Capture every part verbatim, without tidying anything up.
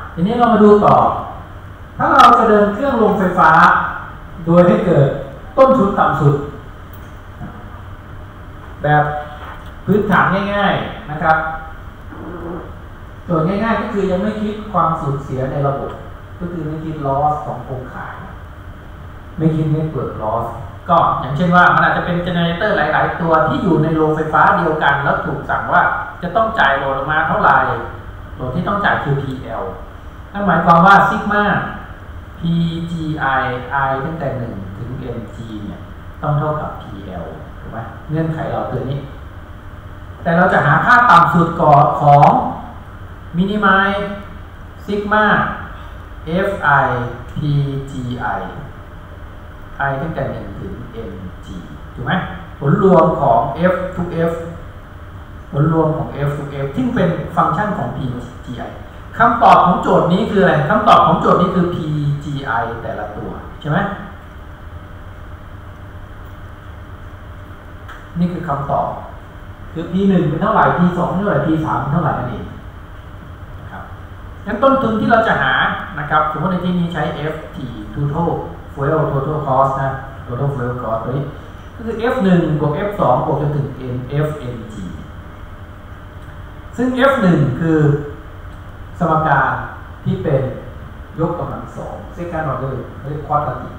ทีนี้เรามาดูต่อถ้าเราจะเดินเครื่องลงไฟฟ้าโดยให้เกิดต้นทุนต่ำสุดแบบพื้นฐานง่ายๆนะครับส่วนง่ายๆก็คือยังไม่คิดความสูญเสียในระบบก็คือไม่คิด loss ของโครงข่ายไม่คิด network loss ก็อย่างเช่นว่ามันอาจจะเป็นเจเนเรเตอร์หลายๆตัวที่อยู่ในโรงไฟฟ้าเดียวกันแล้วถูกสั่งว่าจะต้องจ่ายโหลดออกมาเท่าไหร่โหลดที่ต้องจ่ายคือ พี แอล นั่นหมายความว่าซิกมา พี จี ไอ I ตั้งแต่หนึ่งถึง เอ็ม จี เนี่ยต้องเท่ากับ พี แอล ถูกไหมเงื่อนไขเราตัวนี้แต่เราจะหาค่าต่ำสุดก่อนของ minimize sigma fi pgi i ตั้งแต่หนึ่งถึง mg ถูกไหมผลรวมของ f to f ผลรวมของ f to f ที่เป็นฟังก์ชันของ pgi คำตอบของโจทย์นี้คืออะไรคำตอบของโจทย์นี้คือ pgi แต่ละตัวใช่ไหมนี่คือคำตอบคือ พี หนึ่ง เป็นเท่าไหร่ พี สอง เป็นเท่าไหร่ พี สาม เป็นเท่าไหร่นั่นเองนะครับงั้นต้นทุนที่เราจะหานะครับสมมติในที่นี้ใช้ เอฟ ที total fuel total cost นะ total fuel cost ตัวนี้ก็คือ เอฟ หนึ่ง บวก เอฟ สอง บวกจนถึง n f n g ซึ่ง เอฟ หนึ่ง คือสมการที่เป็นยกกำลังสอง second order เรียก quadratic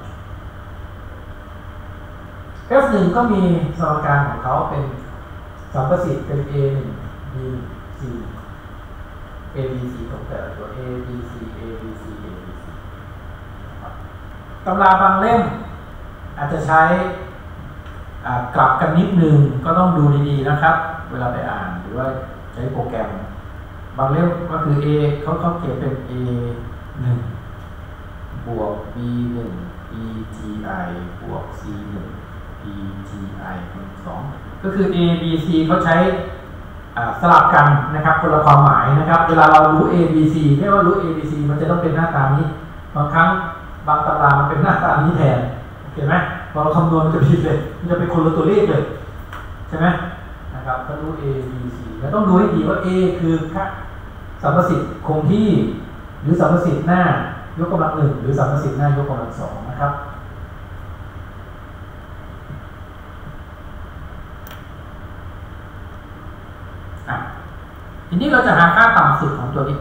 เอฟ หนึ่ง ก็มีสมการของเขาเป็นสัมประสิทธิ์เป็น A หนึ่ง B สี่ A B C ของแต่ละตัว A B C A B C A B C ตำราบางเล่มอาจจะใช้กลับกันนิดนึงก็ต้องดูดีๆนะครับเวลาไปอ่านหรือว่าใช้โปรแกรมบางเล่มก็คือ A เขาเขาเขียนเป็น A หนึ่ง บวก B หนึ่ง B G I บวก C หนึ่ง B G I สองก็คือ A B C เขาใช้สลับกันนะครับคนละความหมายนะครับเวลาเรารู้ A B C ไม่ว่ารู้ A B C มันจะต้องเป็นหน้าตานี้บางครั้งบางตำรามันเป็นหน้าตานี้แทนเห็นไหมพอเราคำนวณมันจะผิดเลยมันจะเป็นคนละตัวเลขเลยใช่ไหมนะครับก็รู้ A B C แล้วต้องดูให้ดีว่า A คือค่าสัมประสิทธิ์คงที่หรือสัมประสิทธิ์หน้ายกกำลังหนึ่งหรือสัมประสิทธิ์หน้ายกกำลังสองนะครับทีนี้เราจะหาค่าต่ำสุดของตัวนี้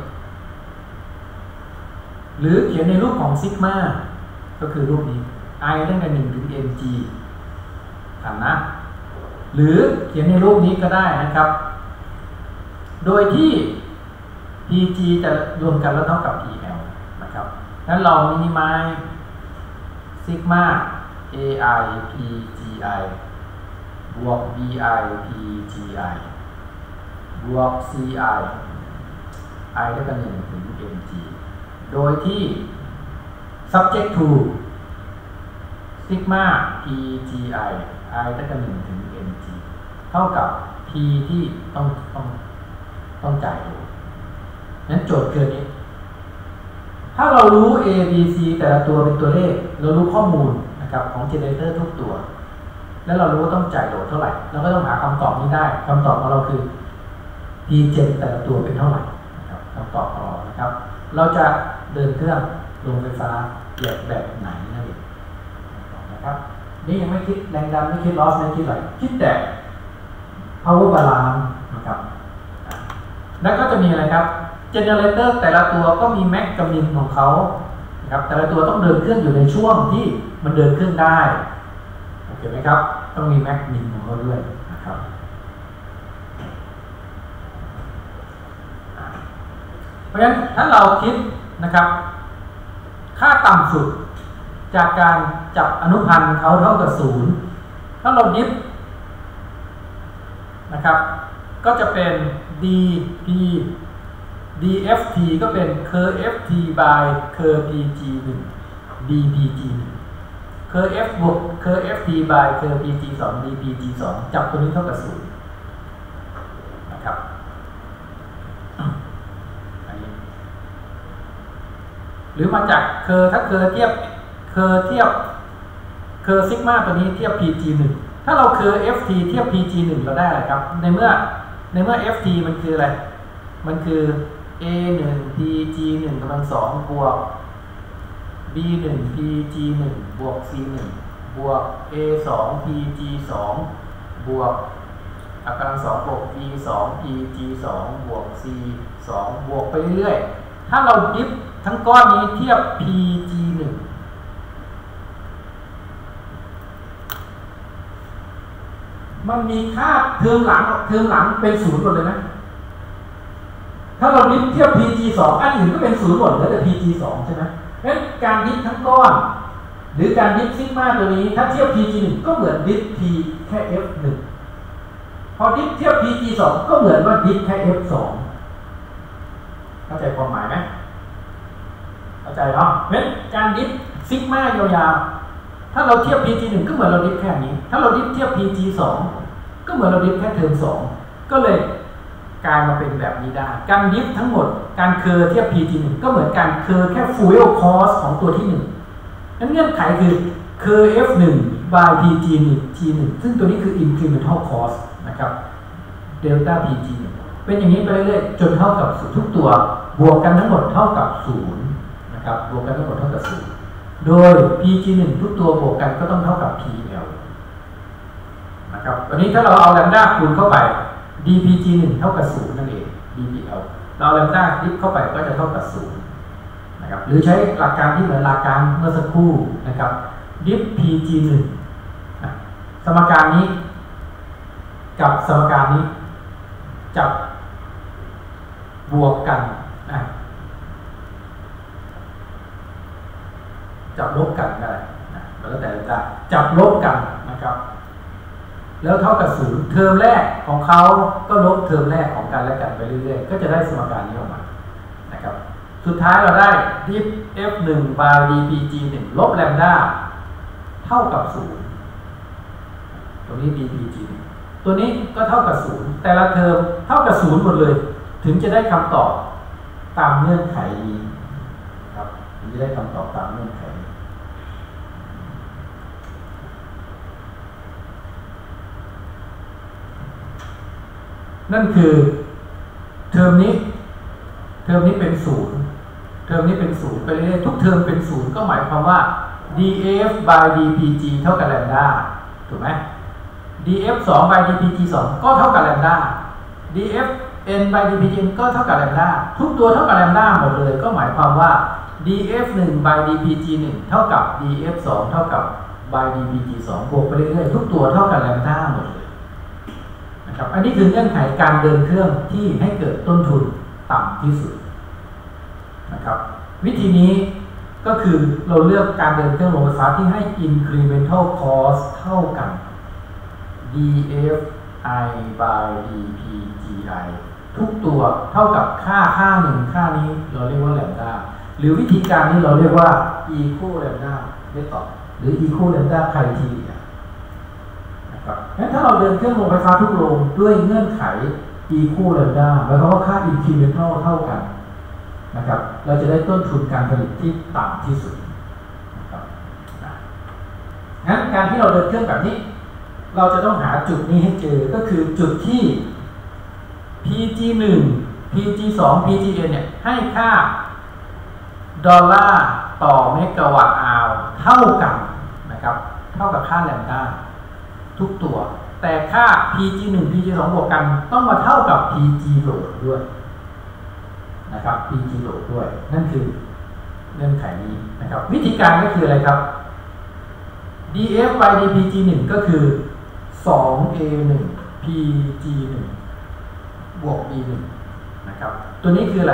หรือเขียนในรูปของซิกมาก็คือรูปนี้ i ตั้งแต่หนึ่งถึง mg ถามนะหรือเขียนในรูปนี้ก็ได้นะครับโดยที่ pg จะรวมกันแล้วเท่ากับ pl นะครับนั้นเรา minimize sigma ai pgi บวก bi pgiบวก ci i เท่ากับหนึ่งถึง mg โดยที่ subject to sigma pgi i เท่ากับหนึ่งถึง mg เท่ากับ p ที่ต้องต้องต้องจ่ายอยู่นั้นโจทย์คือนี้ถ้าเรารู้ a b c แต่ละตัวเป็นตัวเลขเรารู้ข้อมูลนะครับของ generator ทุกตัวแล้วเรารู้ว่าต้องจ่ายโหลดเท่าไหร่เราก็ต้องหาคำตอบนี้ได้คำตอบของเราคือ p เจนแต่ละตัวเป็นเท่าไหร่นะครับคำตอบของเรานะครับเราจะเดินเครื่องลงไฟฟ้าแบบแบบไหนนั่นเองนะครับนี่ยังไม่คิดแรงดันไม่คิด loss ไม่คิดอะไรคิดแต่ power balance นะครับแล้วก็จะมีอะไรครับ generator แต่ละตัวก็มี max กับ min ของเขานะครับแต่ละตัวต้องเดินเครื่องอยู่ในช่วงที่มันเดินเครื่องได้โอเคไหมครับต้องมี max min ของเขาด้วยนะครับเพราะฉะนั้นถ้าเราคิดนะครับค่าต่ำสุดจากการจับอนุพันธ์เขาเท่ากับศูนย์ถ้าเราดิฟนะครับก็จะเป็น dp dft ก็เป็น curve ft by curve pg หนึ่ง dpg หนึ่ง curve f บวก curve ft by curve pg สอง dpg สองจับตัวนี้เท่ากับศูนย์นะครับหรือมาจากเคอร์ถ้าเคอร์เทียบเคอร์เทียบเคอร์ซิกมาตัวนี้เทียบ พี จี หนึ่ง ถ้าเราเคอร์ เอฟ ที เทียบ พี จี หนึ่ง เราได้อะไรครับในเมื่อในเมื่อ เอฟ ที มันคืออะไรมันคือเอ หนึ่ง พี จี หนึ่ง กำลังสองบวก B หนึ่ง พี จี หนึ่ง บวก C หนึ่ง บวก A สอง พี จี สอง บวกกำลังสองบวก B สอง พี จี สอง บวก C สอง บวกไปเรื่อยๆถ้าเราดิฟทั้งก้อนนี้เทียบ พี จี หนึ่ง มันมีค่าเทอมหลังเทอมหลังเป็นศูนย์หมดเลยนะถ้าเราดิฟเทียบ พี จี สอง อันอื่นก็เป็นศูนย์หมดเหลือแต่ พี จี สอง ใช่ไหมงั้นการดิฟทั้งก้อนหรือการดิฟซิกมาตัวนี้ถ้าเทียบ พี จี หนึ่ง ก็เหมือนดิฟ P แค่ เอฟ หนึ่ง พอดิฟเทียบ พี จี สอง ก็เหมือนว่าดิฟแค่ เอฟ สอง เข้าใจความหมายไหมเข้าใจเนาะงั้นการดิฟซิกมายาวๆถ้าเราเทียบ พี จี หนึ่ง ก็เหมือนเราดิฟแค่นี้ถ้าเราดิฟเทียบ พี จี สอง ก็เหมือนเราดิฟแค่เทอมสองก็เลยกลายมาเป็นแบบนี้ได้การดิฟทั้งหมดการเคอร์เทียบ พี จี หนึ่ง ก็เหมือนการเคอร์แค่ fuel cost ของตัวที่หนึ่งนั่นเงื่อนไขคือเคอร์ เอฟ หนึ่ง by พี จี หนึ่ง ที หนึ่ง ซึ่งตัวนี้คือ incremental cost นะครับ delta พี จี หนึ่ง เป็นอย่างนี้ไปเรื่อยๆจนเท่ากับทุกตัวบวกกันทั้งหมดเท่ากับศูนย์นะครับบวกกันทั้งหมดเท่ากับศูนย์โดย พี จี หนึ่ง ทุกตัวบวกกันก็ต้องเท่ากับ พี แอล นะครับวันนี้ถ้าเราเอาแลมด้าคูณเข้าไป ดี พี จี หนึ่ง เท่ากับศูนย์นั่นเอง ดี พี แอล เราแลมด้าดิฟเข้าไปก็จะเท่ากับศูนย์นะครับหรือใช้หลักการที่เหมือนหลักการเมื่อสักครู่นะครับดิฟ พี จี หนึ่ง สมการนี้กับสมการนี้จับบวกกันนะจับลบกันได้นะแล้วแต่จะจับลบกันนะครับแล้วเท่ากับศูนย์เทอมแรกของเขาก็ลบเทอมแรกของกันและกันไปเรื่อยๆก็จะได้สมการนี้ออกมานะครับสุดท้ายเราได้ ดิฟ เอฟ หนึ่ง by ดี พี จี หนึ่ง ลบแลมด้าเท่ากับศูนย์ตรงนี้ ดี พี จี หนึ่ง ตัวนี้ก็เท่ากับศูนย์แต่ละเทอมเท่ากับศูนย์หมดเลยถึงจะได้คำตอบตามเงื่อนไขนี้ครับถึงจะได้คำตอบตามเงื่อนไขนั่นคือเทอมนี้เทอมนี้เป็นศูนย์เทอมนี้เป็นศูนย์ไปเรื่อยๆทุกเทอมเป็นศูนย์ก็หมายความว่า ดี เอฟ by ดี พี จี เท่ากับแลมด้าถูกไหม ดี เอฟ สอง by ดี พี จี สอง ก็เท่ากับแลมด้า ดี เอฟ n by ดี พี จี ก็เท่ากับแลมด้าทุกตัวเท่ากับแลมด้าหมดเลยก็หมายความว่า ดี เอฟ หนึ่ง by ดี พี จี หนึ่ง เท่ากับ ดี เอฟ สอง เท่ากับ by ดี พี จี สอง บวกไปเรื่อยๆทุกตัวเท่ากับแลมด้าหมดเลยนะครับอันนี้คือเงื่อนไขการเดินเครื่องที่ให้เกิดต้นทุนต่ำที่สุดนะครับวิธีนี้ก็คือเราเลือกการเดินเครื่องโรงไฟฟ้าที่ให้ incremental cost เท่ากัน ดี เอฟ ไอ by ดี พี จี ไอ ทุกตัวเท่ากับค่าค่าหนึ่งค่านี้เราเรียกว่าแลมด้าหรือวิธีการนี้เราเรียกว่า equal lambda method หรือ equal lambda criteria นะครับงั้นถ้าเราเดินเครื่องโรงไฟฟ้าทุกโรงด้วยเงื่อนไข equal lambda หมายความว่าค่า incremental เท่ากันนะครับเราจะได้ต้นทุนการผลิตที่ต่ำที่สุดนะครับงั้นการที่เราเดินเครื่องแบบนี้เราจะต้องหาจุดนี้ให้เจอก็คือจุดที่ พี จี หนึ่ง พี จี สอง พี จี เอ็น เนี่ยให้ค่าดอลลาร์ต่อเมกะวัตต์อาวเท่ากันนะครับเท่ากับค่าแลมด้าทุกตัวแต่ค่า พี จี หนึ่ง พี จี สอง บวกกันต้องมาเท่ากับ พี จี load ด้วยนะครับ พี จี load ด้วยนั่นคือเงื่อนไขนี้นะครับวิธีการก็คืออะไรครับ ดี เอฟ by ดี พี จี หนึ่ง ก็คือ สอง เอ หนึ่ง พี จี หนึ่ง บวก บี หนึ่ง นะครับตัวนี้คืออะไร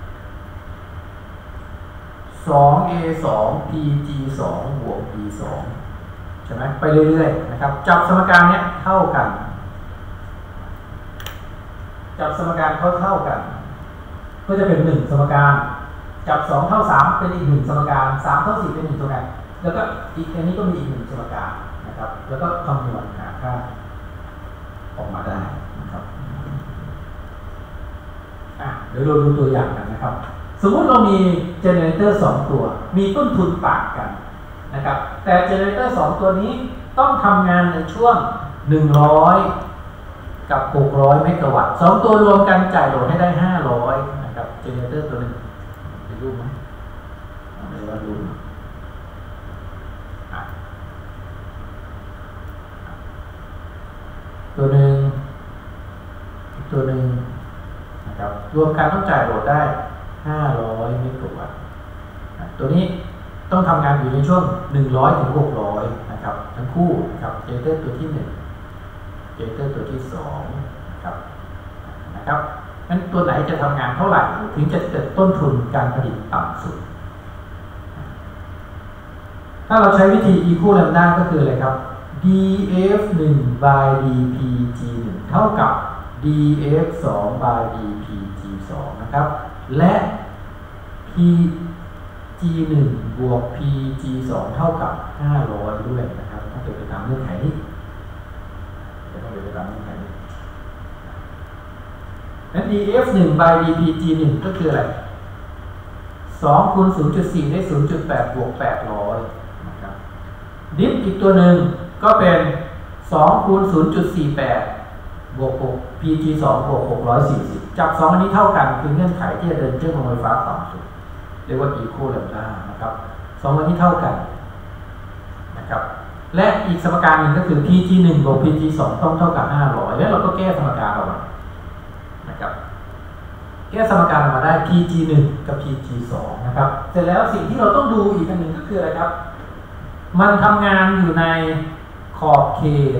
สอง เอ สอง พี จี สอง บวก บี สองใช่ไหมไปเรื่อยๆนะครับจับสมการเนี้ยเท่ากันจับสมการเขาเท่ากันก็จะเป็นหนึ่งสมการจับสองเท่าสามเป็นอีกหนึ่งสมการสามเท่าสี่เป็นหนึ่งสมการแล้วก็อีกอันนี้ก็มีอีกหนึ่งสมการนะครับแล้วก็คำนวณหาค่าออกมาได้นะครับอ่ะเดี๋ยวเราดูตัวอย่างกันนะครับสมมุติเรามีเจเนเรเตอร์สองตัวมีต้นทุนต่างกันนะครับแต่เจเนเรเตอร์สองตัวนี้ต้องทำงานในช่วงหนึ่งร้อยกับหกร้อยเมกะวัตต์สองตัวรวมกันจ่ายโหลดให้ได้ห้าร้อยนะครับเจเนเรเตอร์ตัวหนึ่งเป็นรูปไหมเอาไปว่ารูปตัวหนึ่งตัวหนึ่งนะครับรวมการต้องจ่ายโหลดได้ห้าร้อยเมกะวัตต์ตัวนี้ต้องทำงานอยู่ในช่วงหนึ่งร้อยถึงหกร้อยนะครับทั้งคู่นะครับเจเนเรเตอร์ตัวที่หนึ่งเจเนเรเตอร์ตัวที่สองนะครับนะครับงั้นตัวไหนจะทำงานเท่าไหร่ถึงจะเกิดต้นทุนการผลิตต่ำสุดถ้าเราใช้วิธี equal lambda ก็คืออะไรครับ d f หนึ่ง by d p g หนึ่ง เท่ากับ d f สอง by d p g สอง นะครับและ p g หนึ่ง บวก p g สอง เท่ากับห้าร้อยด้วยนะครับต้องเป็นไปตามเงื่อนไขนี้จะต้องเป็นไปตามเงื่อนไขนี้นั้น d f หนึ่ง by d p g หนึ่ง ก็คืออะไรสองคูณ ศูนย์จุดสี่ ได้ ศูนย์จุดแปด บวก แปดร้อยนะครับดิฟอีกตัวหนึ่งก็เป็นสองคูณ ศูนย์จุดสี่แปด บวก หก พี จี สอง บวก หกร้อยสี่สิบ จับสองอันนี้เท่ากันคือเงื่อนไขที่จะเดินเครื่องโรงไฟฟ้าต่ำสุดเรียกว่า equal lambda นะครับสองอันนี้เท่ากันนะครับและอีกสมการหนึ่งก็คือ พี จี หนึ่ง บวก พี จี สอง ต้องเท่ากับห้าร้อยแล้วเราก็แก้สมการออกมานะครับแก้สมการออกมาได้ พี จี หนึ่ง กับ พี จี สอง นะครับเสร็จแล้วสิ่งที่เราต้องดูอีกอันหนึ่งก็คืออะไรครับมันทำงานอยู่ในขอบเขต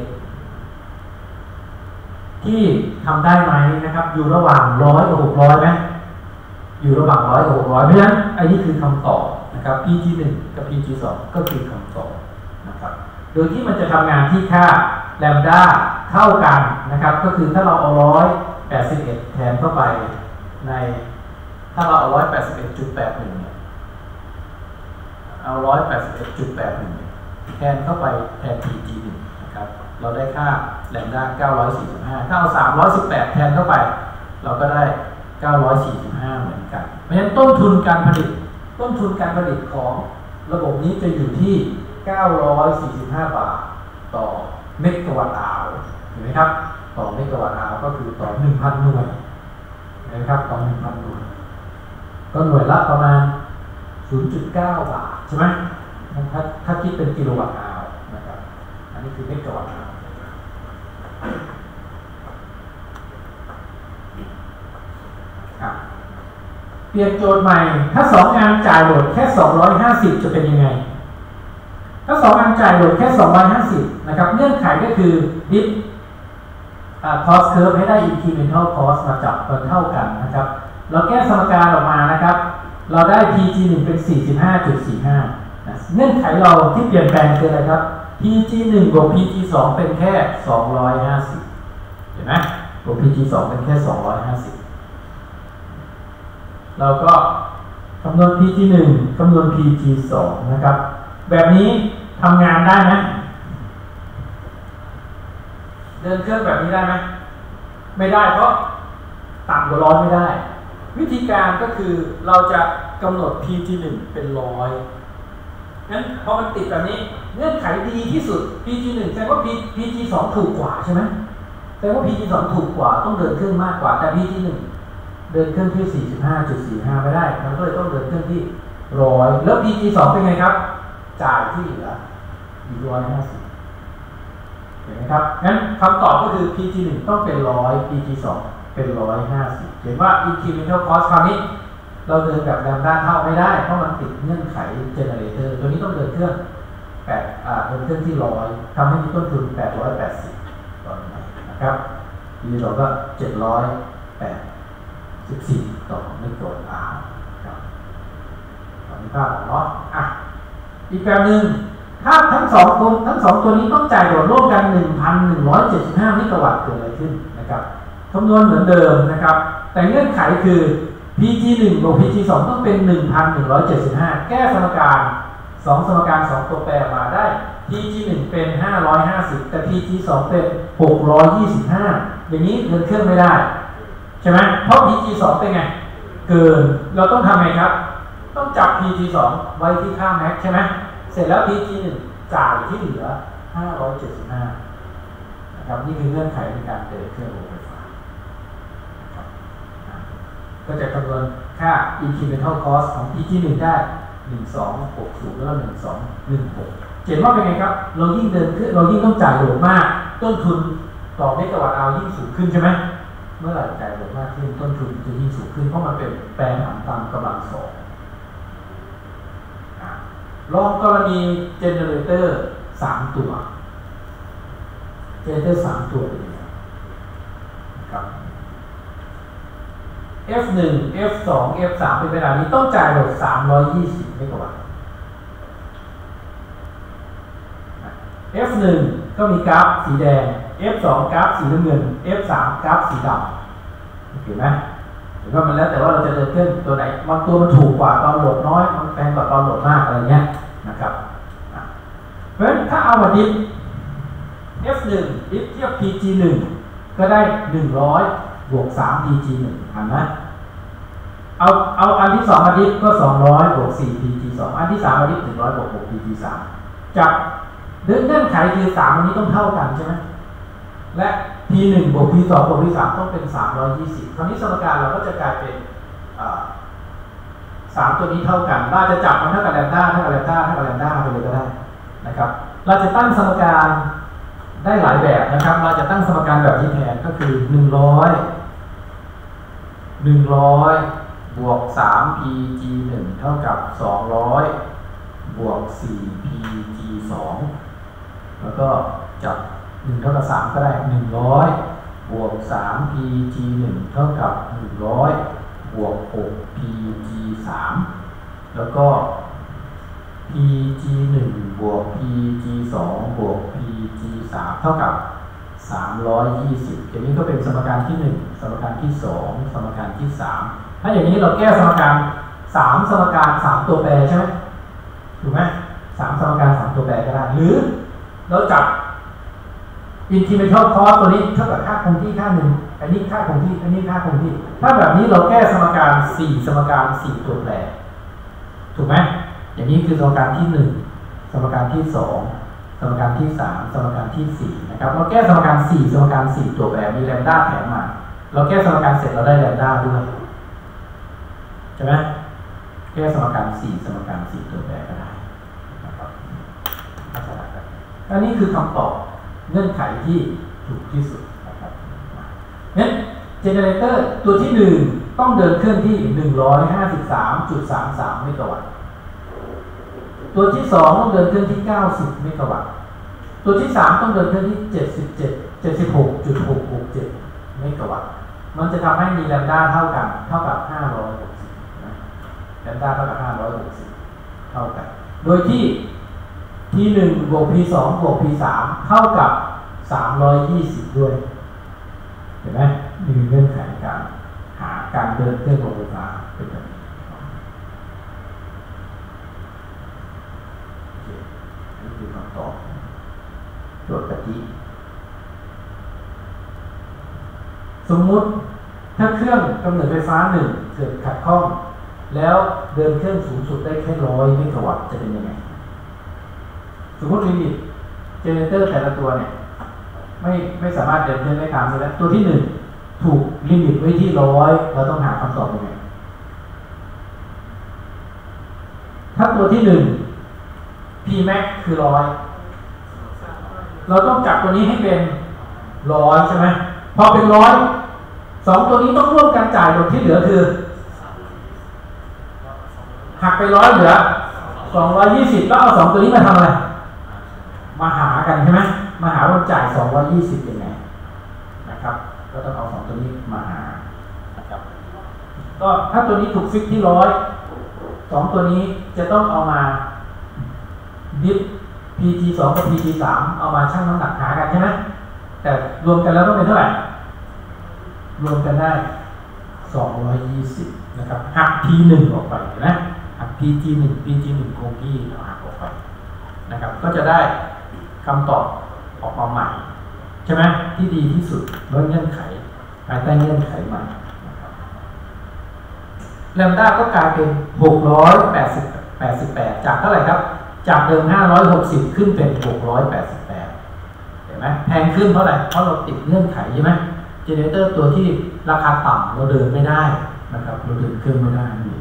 ที่ทำได้ไหมนะครับอยู่ระหว่างร้อยกับหกร้อยไหมอยู่ระหว่างร้อยกับหกร้อยเพราะฉะนั้นอันนี้คือคำตอบนะครับ พี จี หนึ่ง กับ พี จี สอง ก็คือคำตอบนะครับโดยที่มันจะทำงานที่ค่าแลมด้าเท่ากันนะครับก็คือถ้าเราเอาร้อยแปดสิบเอ็ดแทนเข้าไปในถ้าเราเอาร้อยแปดสิบเอ็ดจุดแปดหนึ่งเนี่ยเอาร้อยแปดสิบเอ็ดจุดแปดหนึ่งแทนเข้าไปแทน พี จี หนึ่ง นะครับเราได้ค่าแลมด้าเก้าร้อยสี่สิบห้าถ้าเอาสามร้อยสิบแปดแทนเข้าไปเราก็ได้เก้าร้อยสี่สิบห้าเหมือนกันเพราะฉะนั้นต้นทุนการผลิตต้นทุนการผลิตของระบบนี้จะอยู่ที่เก้าร้อยสี่สิบห้าบาทต่อเมกะวัตต์อาวร์เห็นไหมครับต่อเมกะวัตต์อาวร์ก็คือต่อ หนึ่งพัน หน่วยนะครับต่อ หนึ่งพัน หน่วยก็หน่วยละประมาณ ศูนย์จุดเก้า บาทใช่ไหมถ้าถ้าคิดเป็นกิโลวัตต์อาวร์นะครับอันนี้คือเมกะวัตต์อาวร์เปลี่ยนโจทย์ใหม่ถ้าสองงานจ่ายโหลดแค่สองร้อยห้าสิบจะเป็นยังไงถ้าสองงานจ่ายโหลดแค่สองร้อยห้าสิบนะครับเงื่อนไขก็คือดิฟcost curve ให้ได้ incremental cost มาจับกันเท่ากันนะครับเราแก้สมการออกมานะครับเราได้ พี จี หนึ่ง เป็น สี่สิบห้าจุดสี่ห้า นะเงื่อนไขเราที่เปลี่ยนแปลงคืออะไรครับ พี จี หนึ่ง บวก พี จี สอง เป็นแค่สองร้อยห้าสิบเห็นไหมบวก พี จี สอง เป็นแค่สองร้อยห้าสิบเราก็คำนวณ พี จี หนึ่ง คำนวณ พี จี สอง นะครับแบบนี้ทำงานได้ไหมเดินเครื่องแบบนี้ได้ไหมไม่ได้เพราะต่ำกว่าร้อยไม่ได้วิธีการก็คือเราจะกำหนด พี จี หนึ่ง เป็นร้อยงั้นพอมันติดแบบนี้เงื่อนไขดีที่สุด พี จี หนึ่ง แสดงว่า พี จี สอง ถูกกว่าใช่ไหมแสดงว่า พี จี สอง ถูกกว่าต้องเดินเครื่องมากกว่าแต่ พี จี หนึ่ง เดินเครื่องที่ สี่สิบห้าจุดสี่ห้า ไม่ได้มันก็เลยต้องเดินเครื่องที่ร้อยแล้ว พี จี สอง เป็นไงครับจ่ายที่เหลืออีกร้อยห้าสิบเห็นไหมครับงั้นคำตอบก็คือ พี จี หนึ่ง ต้องเป็นร้อย พี จี สอง เป็นร้อยห้าสิบเห็นว่า incremental cost คราวนี้เราเดินแบบแลมด้าเท่าไม่ได้เพราะมันติดเงื่อนไข generator ตัวนี้ต้องเดินเครื่องแปดอ่าเดินเครื่องที่ร้อยทำให้มีต้นทุนแปดร้อยแปดสิบต่อหน่วยนะครับ พี จี สอง ก็เจ็ดร้อยแปดสิบสี่ต่อเมกะวัตต์อาวร์ครับตอนนี้ภาพออกเนาะอ่ะอีกแบบหนึ่งถ้าทั้งสองคนทั้งสองตัวนี้ต้องจ่ายโหลดร่วมกัน หนึ่งพันหนึ่งร้อยเจ็ดสิบห้า เมกะวัตต์เกิดอะไรขึ้นนะครับคำนวณเหมือนเดิมนะครับแต่เงื่อนไขคือ พี จี หนึ่ง บวก พี จี สอง ต้องเป็น หนึ่งพันหนึ่งร้อยเจ็ดสิบห้า แก้สมการสองสมการสองตัวแปรมาได้ พี จี หนึ่ง เป็นห้าร้อยห้าสิบแต่ พี จี สอง เป็นหกร้อยยี่สิบห้าอย่างนี้เดินเครื่องไม่ได้ใช่ไหมเพราะ พี จี สอง เป็นไงเกินเราต้องทำไงครับต้องจับ พี จี สอง ไว้ที่ค่าแม็กใช่ไหมเสร็จแล้ว พี จี หนึ่ง จ่ายที่เหลือห้าร้อยเจ็ดสิบห้านะครับนี่คือเงื่อนไขในการเดินเครื่องโรงไฟฟ้านะครับก็จะคำนวณค่า incremental cost ของ พี จี หนึ่ง ได้หนึ่งพันสองร้อยหกสิบแล้วก็หนึ่งพันสองร้อยสิบหกเห็นว่าเป็นไงครับเรายิ่งเดินขึ้นเรายิ่งต้องจ่ายโหลดมากต้นทุนต่อเมกะวัตต์เอายิ่งสูงขึ้นใช่ไหมเมื่อไหร่จ่ายโหลดมากขึ้นต้นทุนจะยิ่งสูงขึ้นเพราะมันเป็นแปรผันตามกำลังสองลองกรณีเจเนเรเตอร์สามตัวเจเนเรเตอร์สามตัวเป็นยังไงครับ เอฟ หนึ่ง เอฟ สอง เอฟ สาม เป็นเวลานี้ต้องจ่ายโหลดสามร้อยยี่สิบเมกะวัตต์ เอฟ หนึ่ง ก็มีกราฟสีแดง เอฟ สอง กราฟสีน้ำเงิน เอฟ สาม กราฟสีดำเห็นไหมเห็นว่ามันแล้วแต่ว่าเราจะเดินเครื่องตัวไหนบางตัวมันถูกกว่าตอนโหลดน้อยมันแพงกว่าตอนโหลดมากอะไรเงี้ยนะครับเพราะฉะนั้นถ้าเอามาดิฟ เอฟ หนึ่ง ดิฟเทียบ พี จี หนึ่ง ก็ได้หนึ่งร้อยบวกสาม พี จี หนึ่ง เห็นไหมเอาเอาอันที่สองมาดิฟก็สองร้อยบวกสี่ พี จี สอง อันที่สามมาดิฟหนึ่งร้อยบวกหก พี จี สามจับเงื่อนไขคือสามอันนี้ต้องเท่ากันใช่ไหมและ พี หนึ่ง บวก พี สอง บวก พี สาม ต้องเป็นสามร้อยยี่สิบคราวนี้สมการเราก็จะกลายเป็นสามตัวนี้เท่ากันเราจะจับมันเท่ากับแลมด้าเท่ากับแลมด้าเท่ากับแลมด้าไปเลยก็ได้นะครับเราจะตั้งสมการได้หลายแบบนะครับเราจะตั้งสมการแบบที่แทนก็คือหนึ่งร้อย หนึ่งร้อยบวกสาม พี จี หนึ่ง เท่ากับสองร้อยบวกสี่ พี จี สองแล้วก็จับหนึ่งเท่ากับสามก็ได้หนึ่งร้อยบวกสาม พี จี หนึ่ง เท่ากับหนึ่งร้อยบวกหก พี จี สามแล้วก็ พี จี หนึ่ง บวก พี จี สอง บวก พี จี สาม เท่ากับสามร้อยยี่สิบอย่างนี้ก็เป็นสมการที่หนึ่งสมการที่สองสมการที่สามถ้าอย่างนี้เราแก้สมการสามสมการสามตัวแปรใช่ไหมถูกไหมสามสมการสามตัวแปรก็ได้หรือเราจับ incremental cost ตัวนี้เท่ากับค่าคงที่ค่าหนึ่งอันนี้ค่าคงที่อันนี้ค่าคงที่ถ้าแบบนี้เราแก้สมการสี่สมการสี่ตัวแปรถูกไหมอย่างนี้คือสมการที่หนึ่งสมการที่สองสมการที่สามสมการที่สี่นะครับเราแก้สมการสี่สมการสี่ตัวแปรมีแลมด้าแถมมาเราแก้สมการเสร็จเราได้แลมด้าด้วยใช่ไหมแก้สมการสี่สมการสี่ตัวแปรก็ได้นะครับอันนี้คือคำตอบเงื่อนไขที่ถูกที่สุดนะครับงั้นเจเนเรเตอร์ตัวที่หนึ่งต้องเดินเครื่องที่หนึ่งร้อยห้าสิบสามจุดสามสามเมกะวัตต์ตัวที่สองต้องเดินเครื่องที่เก้าสิบเมกะวัตต์ตัวที่สามต้องเดินเครื่องที่เจ็ดสิบเจ็ด เจ็ดสิบหกจุดหกหกเจ็ดเมกะวัตต์มันจะทำให้มีแลมด้าเท่ากันเท่ากับห้าร้อยหกสิบนะแลมด้าเท่ากับห้าร้อยหกสิบเท่ากันโดยที่ พี หนึ่ง บวก พี สอง บวก พี สาม เท่ากับสามร้อยยี่สิบด้วยเห็นไหมนี่คือเงื่อนไขการหาการเดินเครื่องโรงไฟฟ้าเป็นแบบนี้นี่คือคำตอบโจทย์กะทิสมมุติถ้าเครื่องกำเนิดไฟฟ้าหนึ่งเกิดขัดข้องแล้วเดินเครื่องสูงสุดได้แค่ร้อยเมกะวัตต์จะเป็นยังไงสมมติลิมิตเจเนเรเตอร์แต่ละตัวเนี่ยไม่ไม่สามารถเดินเครื่องได้ตามนี้แล้วตัวที่หนึ่งถูกลิมิตไว้ที่ร้อยเราต้องหาคำตอบยังไงถ้าตัวที่หนึ่ง พี แม็กซ์ คือร้อยเราต้องจับตัวนี้ให้เป็นร้อยใช่ไหมพอเป็นร้อยสองตัวนี้ต้องร่วมกันจ่ายหมดที่เหลือคือหักไปร้อยเหลือสองร้อยยี่สิบแล้วเอาสองตัวนี้มาทำอะไรมาหากันใช่ไหมมาหาว่าจ่ายสองร้อยยี่สิบยังไงนะครับก็ต้องเอาสองตัวนี้มาหานะครับก็ถ้าตัวนี้ถูกฟิกที่ร้อยสองตัวนี้จะต้องเอามาดิฟ พี จี สอง กับ พี จี สาม เอามาชั่งน้ำหนักหากันใช่ไหมแต่รวมกันแล้วต้องเป็นเท่าไหร่รวมกันได้สองร้อยยี่สิบนะครับหัก พี หนึ่ง ออกไปนะหัก พี จี หนึ่ง พี จี หนึ่ง คงที่เราหักออกไปนะครับก็จะได้คำตอบออกมาใหม่ใช่ไหมที่ดีที่สุดด้วยเงื่อนไขภายใต้เงื่อนไขใหม่แลมด้าก็กลายเป็นหกร้อยแปดสิบ แปดสิบแปดจากเท่าไหร่ครับจากเดิมห้าร้อยหกสิบขึ้นเป็นหกร้อยแปดสิบแปดเห็นไหมแพงขึ้นเพราะอะไรเพราะเราติดเงื่อนไขใช่ไหมเจเนเรเตอร์ตัวที่ราคาต่ำเราเดินไม่ได้นะครับเราดึงเครื่องไม่ได้นี่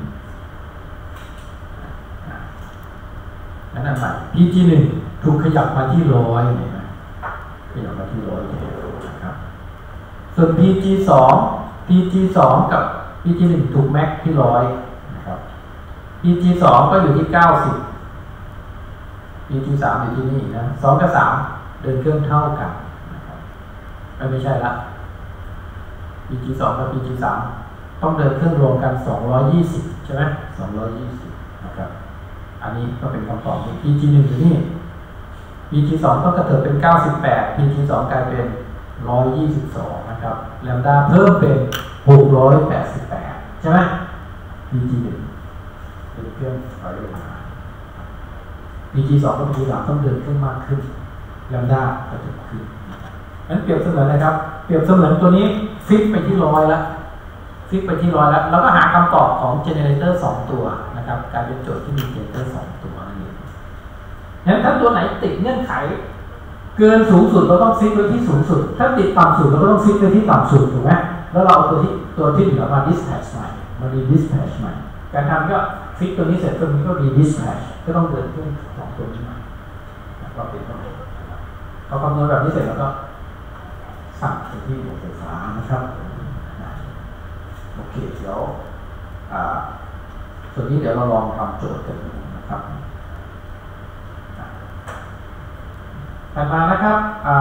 นั่นอันใหม่ พี จี หนึ่งถูกขยับมาที่ร้อยเห็นไหมขยับมาที่ร้อยนะครับส่วน พี จี สอง พี จี สองกับ พี จี หนึ่งถูกแม็กที่ร้อยนะครับ พี จี สองก็อยู่ที่เก้าสิบ พี จี สามอยู่ที่นี่นะสองกับสามเดินเครื่องเท่ากันนะครับไม่ใช่ละ พี จี สอง กับ พี จี สามต้องเดินเครื่องรวมกันสองร้อยยี่สิบใช่ไหมสองร้อยยี่สิบนะครับอันนี้ก็เป็นคำตอบ พี จี หนึ่งอยู่นี่ พี จี สองต้องกระเถิบเป็นเก้าสิบแปด พี จี สองกลายเป็นหนึ่งร้อยยี่สิบสองนะครับแลมด้าเพิ่มเป็นหกร้อยแปดสิบแปดใช่ไหม พี จี หนึ่งเป็นเครื่องถอยลงมา พี จี สอง กับ พี จี สามต้องเดินเครื่องมากขึ้นแลมด้ากระเถิบขึ้นนั้นเปรียบเสมือนนะครับเปรียบเสมือนตัวนี้ฟิกไปที่ร้อยแล้วฟิกไปที่ร้อยแล้วแล้วก็หาคำตอบของเจเนเรเตอร์สองตัวนะครับกลายเป็นโจทย์ที่มีเจเนเรเตอร์สองตัวนั่นเองงั้นถ้าตัวไหนติดเงื่อนไขเกินสูงสุดเราต้องฟิกไว้ที่สูงสุดถ้าติดต่ำสุดเราก็ต้องฟิกไว้ที่ต่ำสุดถูกไหมแล้วเราเอาตัวที่ตัวที่เหลือมา dispatch ใหม่มารี dispatch ใหม่การทำก็ฟิกตัวนี้เสร็จตัวนี้ก็รี dispatch ก็ต้องเดินเครื่องสองตัวนี้ใหม่เราเป็นต้นเราคำนวณแบบนี้เสร็จแล้วก็สั่งไปที่ระบบไฟฟ้านะครับโอเคเดี๋ยวส่วนนี้เดี๋ยวเราลองทำโจทย์กันดูนะครับถัดมานะครับ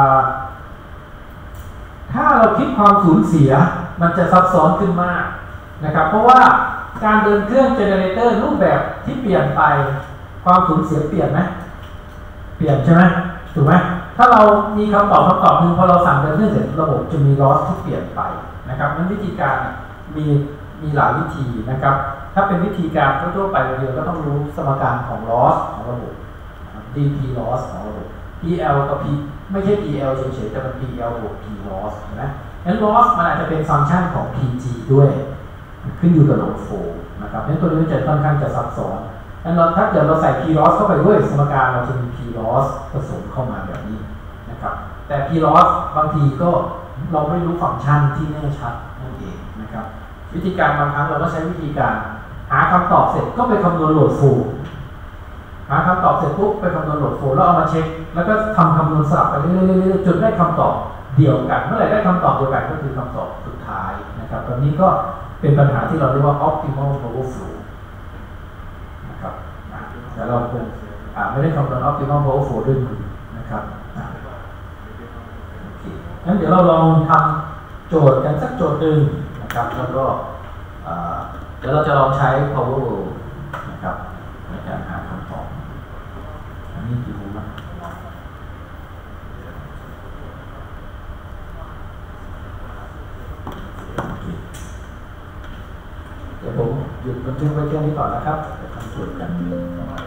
ถ้าเราคิดความสูญเสียมันจะซับซ้อนขึ้นมากนะครับเพราะว่าการเดินเครื่องเจเนเรเตอร์รูปแบบที่เปลี่ยนไปความสูญเสียเปลี่ยนไหมเปลี่ยนใช่ไหมถูกไหมถ้าเรามีคำตอบคำตอบหนึ่งพอเราสั่งเดินเครื่องเสร็จระบบจะมี loss ที่เปลี่ยนไปนะครับนั้นวิธีการมีมีหลายวิธีนะครับถ้าเป็นวิธีการทั่วไปเราเดียวก็ต้องรู้สมการของ loss ของระบบ ดี พี loss ของระบบ พี แอล กับ P ไม่ใช่ พี แอล เฉยๆแต่เป็น พี แอล บวก P loss เห็นไหมงั้น loss มันอาจจะเป็นฟังก์ชันของ พี จี ด้วยขึ้นอยู่กับ load flow นะครับงั้นตัวนี้จะค่อนข้างจะซับซ้อนงั้นเราถ้าเกิดเราใส่ P loss เข้าไปด้วยสมการเราจะมี P loss ผสมเข้ามาแบบนี้นะครับแต่ P loss บางทีก็เราไม่รู้ฟังก์ชันที่แน่ชัดนั่นเองนะครับวิธีการบางครั้งเราก็ใช้วิธีการหาคำตอบเสร็จก็ไปคำนวณ load flow หาคำตอบเสร็จปุ๊บไปคำนวณ load flow แล้วเอามาเช็คแล้วก็ทำคำนวณสลับไปเรื่อยๆจนได้คำตอบเดียวกันเมื่อไหร่ได้คำตอบเดียวกันก็คือคำตอบสุดท้ายนะครับตอนนี้ก็เป็นปัญหาที่เราเรียกว่า optimal power flow นะครับแต่เราคงไม่ได้คำนวณ optimal power flow ด้วยมือนะครับโอเคงั้นเดี๋ยวเราลองทำโจทย์กันสักโจทย์หนึ่งนะครับแล้วก็เดี๋ยวเราจะลองใช้ power flow นะครับในการหาคำตอบอันนี้กี่โมงนะเดี๋ยวผมหยุดบันทึกไว้แค่นี้ก่อนนะครับเดี๋ยวทำโจทย์กัน